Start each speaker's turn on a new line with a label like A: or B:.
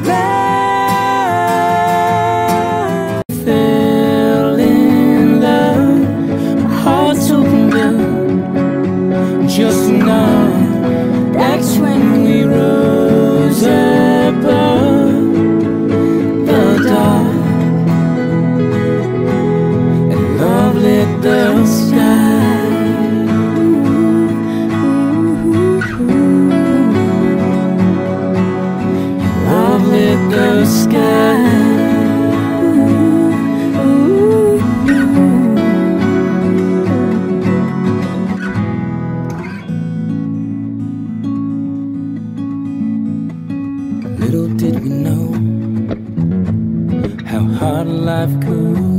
A: love. Fell in love, my heart's opened up just enough. That's when we rose above the dark, and love lit the sky. Love lit the sky. Little did we know how hard life could